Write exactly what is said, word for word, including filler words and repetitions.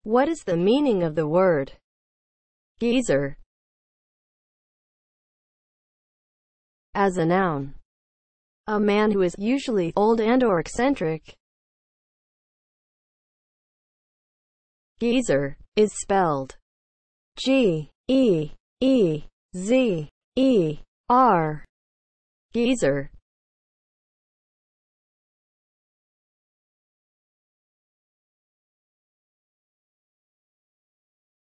What is the meaning of the word geezer as a noun? A man who is usually old and or eccentric. Geezer is spelled G E E Z E R. Geezer